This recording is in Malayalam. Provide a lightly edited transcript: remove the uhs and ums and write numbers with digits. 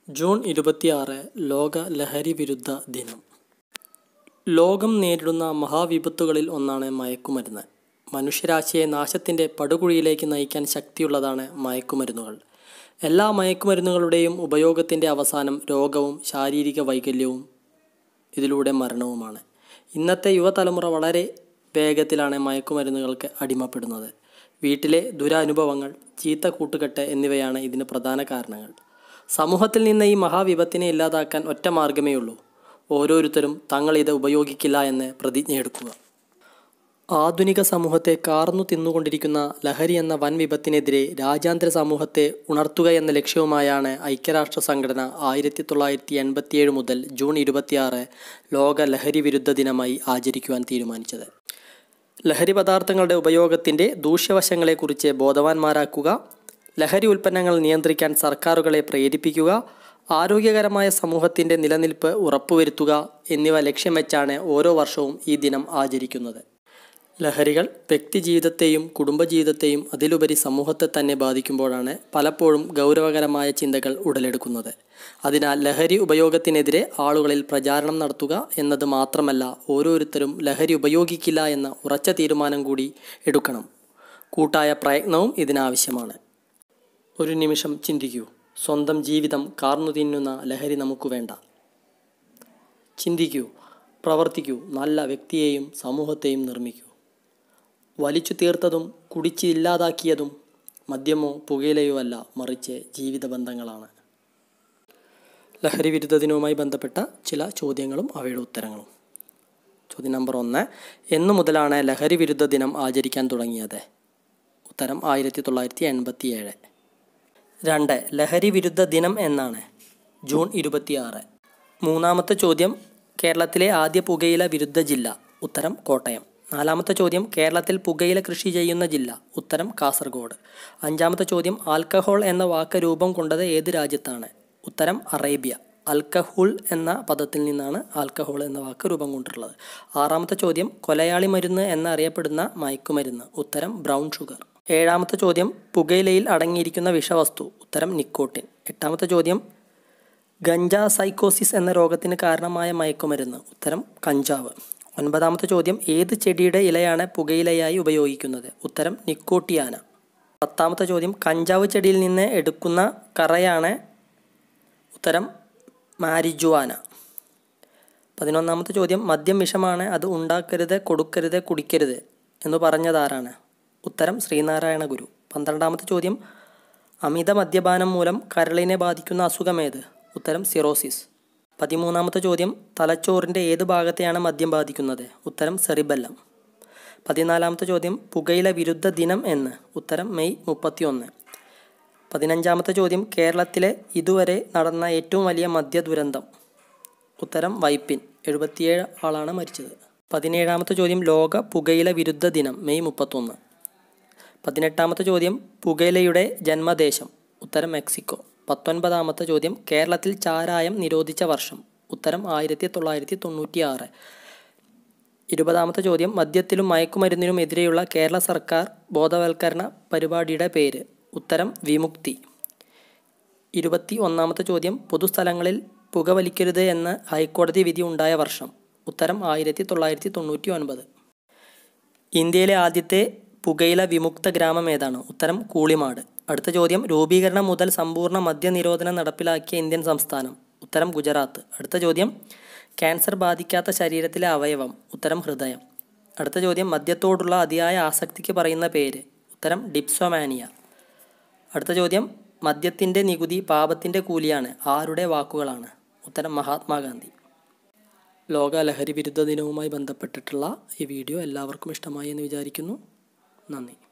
ജൂൺ 26 ലോക ലഹരി വിരുദ്ധ ദിനം. ലോകം നേരിടുന്ന മഹാവിപത്തുകളിൽ ഒന്നാണ് മയക്കുമരുന്ന്. മനുഷ്യരാശിയെ നാശത്തിൻ്റെ പടുകുഴിയിലേക്ക് നയിക്കാൻ ശക്തിയുള്ളതാണ് മയക്കുമരുന്നുകൾ. എല്ലാ മയക്കുമരുന്നുകളുടെയും ഉപയോഗത്തിൻ്റെ അവസാനം രോഗവും ശാരീരിക വൈകല്യവും ഇതിലൂടെ മരണവുമാണ്. ഇന്നത്തെ യുവതലമുറ വളരെ വേഗത്തിലാണ് മയക്കുമരുന്നുകൾക്ക് അടിമപ്പെടുന്നത്. വീട്ടിലെ ദുരനുഭവങ്ങൾ, ചീത്ത കൂട്ടുകെട്ട് എന്നിവയാണ് ഇതിന് പ്രധാന കാരണങ്ങൾ. സമൂഹത്തിൽ നിന്ന് ഈ മഹാവിപത്തിനെ ഇല്ലാതാക്കാൻ ഒറ്റ മാർഗമേ ഉള്ളൂ. ഓരോരുത്തരും തങ്ങളിത് ഉപയോഗിക്കില്ല എന്ന് പ്രതിജ്ഞയെടുക്കുക. ആധുനിക സമൂഹത്തെ കാർന്നു തിന്നുകൊണ്ടിരിക്കുന്ന ലഹരി എന്ന വൻ വിപത്തിനെതിരെ രാജ്യാന്തര സമൂഹത്തെ ഉണർത്തുകയെന്ന ലക്ഷ്യവുമായാണ് ഐക്യരാഷ്ട്ര സംഘടന 1987 മുതൽ ജൂൺ 26 ലോക ലഹരി വിരുദ്ധ ദിനമായി ആചരിക്കുവാൻ തീരുമാനിച്ചത്. ലഹരി പദാർത്ഥങ്ങളുടെ ഉപയോഗത്തിൻ്റെ ദൂഷ്യവശങ്ങളെക്കുറിച്ച് ബോധവാന്മാരാക്കുക, ലഹരി ഉൽപ്പന്നങ്ങൾ നിയന്ത്രിക്കാൻ സർക്കാരുകളെ പ്രേരിപ്പിക്കുക, ആരോഗ്യകരമായ സമൂഹത്തിൻ്റെ നിലനിൽപ്പ് ഉറപ്പുവരുത്തുക എന്നിവ ലക്ഷ്യം വെച്ചാണ് ഓരോ വർഷവും ഈ ദിനം ആചരിക്കുന്നത്. ലഹരികൾ വ്യക്തിജീവിതത്തെയും കുടുംബജീവിതത്തെയും അതിലുപരി സമൂഹത്തെ തന്നെ ബാധിക്കുമ്പോഴാണ് പലപ്പോഴും ഗൗരവകരമായ ചിന്തകൾ ഉടലെടുക്കുന്നത്. അതിനാൽ ലഹരി ഉപയോഗത്തിനെതിരെ ആളുകളിൽ പ്രചാരണം നടത്തുക എന്നത് മാത്രമല്ല, ഓരോരുത്തരും ലഹരി ഉപയോഗിക്കില്ല എന്ന ഉറച്ച തീരുമാനം കൂടി എടുക്കണം. കൂട്ടായ പ്രയത്നവും ഇതിനാവശ്യമാണ്. ഒരു നിമിഷം ചിന്തിക്കൂ. സ്വന്തം ജീവിതം കാർന്നു തിന്നുന്ന ലഹരി നമുക്ക് വേണ്ട. ചിന്തിക്കൂ, പ്രവർത്തിക്കൂ, നല്ല വ്യക്തിയെയും സമൂഹത്തെയും നിർമ്മിക്കൂ. വലിച്ചു തീർത്തതും കുടിച്ച് ഇല്ലാതാക്കിയതും മദ്യമോ പുകയിലയോ അല്ല, മറിച്ച് ജീവിത ബന്ധങ്ങളാണ്. ലഹരി വിരുദ്ധ ദിനവുമായി ബന്ധപ്പെട്ട ചില ചോദ്യങ്ങളും അവയുടെ ഉത്തരങ്ങളും. ചോദ്യം നമ്പർ 1: എന്നു മുതലാണ് ലഹരി വിരുദ്ധ ദിനം ആചരിക്കാൻ തുടങ്ങിയത്? ഉത്തരം 1987. 2. ലഹരി വിരുദ്ധ ദിനം എന്നാണ്? ജൂൺ 26. മൂന്നാമത്തെ ചോദ്യം: കേരളത്തിലെ ആദ്യ പുകയില വിരുദ്ധ ജില്ല? ഉത്തരം കോട്ടയം. നാലാമത്തെ ചോദ്യം: കേരളത്തിൽ പുകയില കൃഷി ചെയ്യുന്ന ജില്ല? ഉത്തരം കാസർഗോഡ്. അഞ്ചാമത്തെ ചോദ്യം: ആൽക്കഹോൾ എന്ന വാക്ക് രൂപം കൊണ്ടത് ഏത് രാജ്യത്താണ്? ഉത്തരം അറേബ്യ. അൽക്കഹുൾ എന്ന പദത്തിൽ നിന്നാണ് ആൽക്കഹോൾ എന്ന വാക്ക് രൂപം കൊണ്ടിട്ടുള്ളത്. ആറാമത്തെ ചോദ്യം: കൊലയാളി മരുന്ന് എന്നറിയപ്പെടുന്ന മയക്കുമരുന്ന്? ഉത്തരം ബ്രൗൺ ഷുഗർ. ഏഴാമത്തെ ചോദ്യം: പുകയിലയിൽ അടങ്ങിയിരിക്കുന്ന വിഷവസ്തു? ഉത്തരം നിക്കോട്ടിൻ. എട്ടാമത്തെ ചോദ്യം: ഗഞ്ച സൈക്കോസിസ് എന്ന രോഗത്തിന് കാരണമായ മയക്കുമരുന്ന്? ഉത്തരം കഞ്ചാവ്. ഒൻപതാമത്തെ ചോദ്യം: ഏത് ചെടിയുടെ ഇലയാണ് പുകയിലയായി ഉപയോഗിക്കുന്നത്? ഉത്തരം നിക്കോട്ടിയാന. പത്താമത്തെ ചോദ്യം: കഞ്ചാവ് ചെടിയിൽ നിന്ന് എടുക്കുന്ന കറയാണ്? ഉത്തരം മാരിജുവാന. 11ാമത്തെ ചോദ്യം: മദ്യം വിഷമാണ്, അത് ഉണ്ടാക്കരുത്, കൊടുക്കരുത്, കുടിക്കരുത് എന്ന് പറഞ്ഞതാരാണ്? ഉത്തരം ശ്രീനാരായണ ഗുരു. 12ാമത്തെ ചോദ്യം: അമിത മദ്യപാനം മൂലം കരളിനെ ബാധിക്കുന്ന അസുഖമേത്? ഉത്തരം സിറോസിസ്. 13ാമത്തെ ചോദ്യം: തലച്ചോറിൻ്റെ ഏത് ഭാഗത്തെയാണ് മദ്യം ബാധിക്കുന്നത്? ഉത്തരം സെറിബെല്ലം. 14ാമത്തെ ചോദ്യം: പുകയില വിരുദ്ധ ദിനം എന്ന്? ഉത്തരം മെയ് 31. 15ാമത്തെ ചോദ്യം: കേരളത്തിലെ ഇതുവരെ നടന്ന ഏറ്റവും വലിയ മദ്യ ദുരന്തം? ഉത്തരം വൈപ്പിൻ. 77 ആളാണ് മരിച്ചത്. 17ാമത്തെ ചോദ്യം: ലോക പുകയില വിരുദ്ധ ദിനം മെയ് 31. 18ാമത്തെ ചോദ്യം: പുകയിലയുടെ ജന്മദേശം? ഉത്തരം മെക്സിക്കോ. 19ാമത്തെ ചോദ്യം: കേരളത്തിൽ ചാരായം നിരോധിച്ച വർഷം? ഉത്തരം 1996. 20ാമത്തെ ചോദ്യം: മദ്യത്തിലും മയക്കുമരുന്നിനും എതിരെയുള്ള കേരള സർക്കാർ ബോധവൽക്കരണ പരിപാടിയുടെ പേര്? ഉത്തരം വിമുക്തി. 21ാമത്തെ ചോദ്യം: പൊതുസ്ഥലങ്ങളിൽ പുകവലിക്കരുത് എന്ന ഹൈക്കോടതി വിധി ഉണ്ടായ വർഷം? ഉത്തരം 1999. ഇന്ത്യയിലെ ആദ്യത്തെ പുകയില വിമുക്ത ഗ്രാമം ഏതാണ്? ഉത്തരം കൂളിമാട്. അടുത്ത ചോദ്യം: രൂപീകരണം മുതൽ സമ്പൂർണ്ണ മദ്യനിരോധനം നടപ്പിലാക്കിയ ഇന്ത്യൻ സംസ്ഥാനം? ഉത്തരം ഗുജറാത്ത്. അടുത്ത ചോദ്യം: ക്യാൻസർ ബാധിക്കാത്ത ശരീരത്തിലെ അവയവം? ഉത്തരം ഹൃദയം. അടുത്ത ചോദ്യം: മദ്യത്തോടുള്ള അതിയായ ആസക്തിക്ക് പറയുന്ന പേര്? ഉത്തരം ഡിപ്സോമാനിയ. അടുത്ത ചോദ്യം: മദ്യത്തിൻ്റെ നികുതി പാപത്തിൻ്റെ കൂലിയാണ്, ആരുടെ വാക്കുകളാണ്? ഉത്തരം മഹാത്മാഗാന്ധി. ലോക ലഹരി വിരുദ്ധ ദിനവുമായി ബന്ധപ്പെട്ടിട്ടുള്ള ഈ വീഡിയോ എല്ലാവർക്കും ഇഷ്ടമായി എന്ന് വിചാരിക്കുന്നു. നന്ദി.